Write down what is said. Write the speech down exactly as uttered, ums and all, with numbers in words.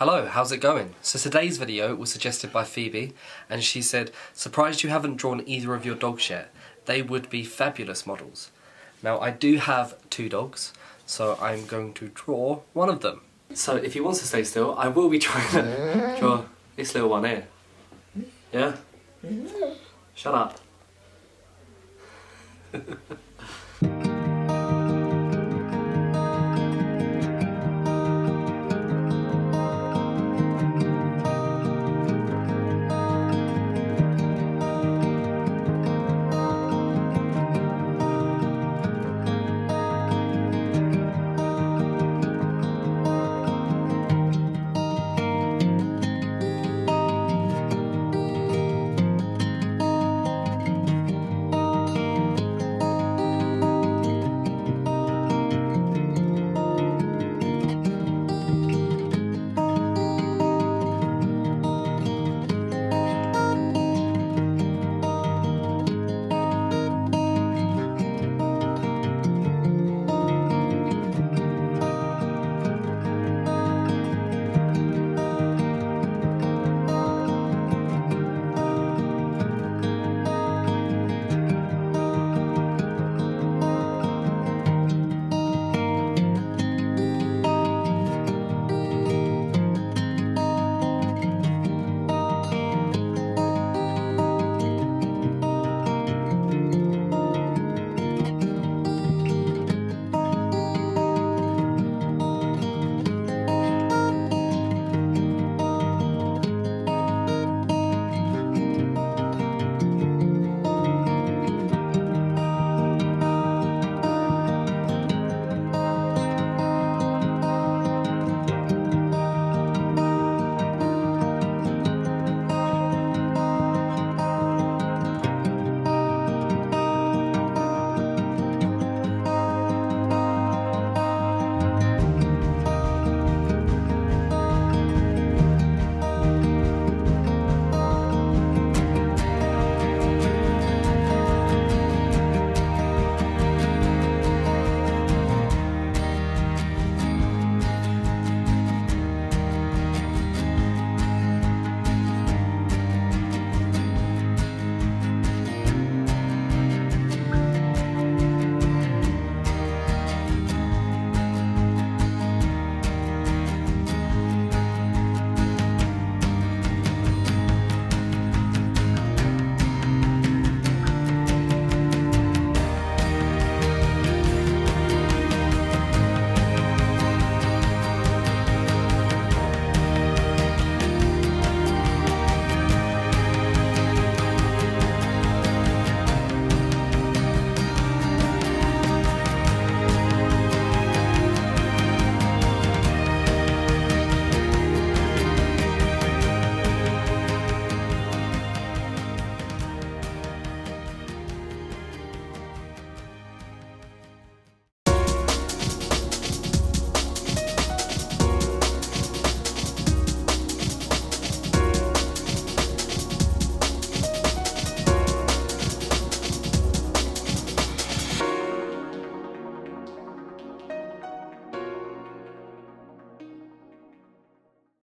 Hello, how's it going? So today's video was suggested by Phoebe, and she said, surprised you haven't drawn either of your dogs yet. They would be fabulous models. Now I do have two dogs, so I'm going to draw one of them. So if he wants to stay still, I will be trying to draw this little one here. Yeah? Shut up.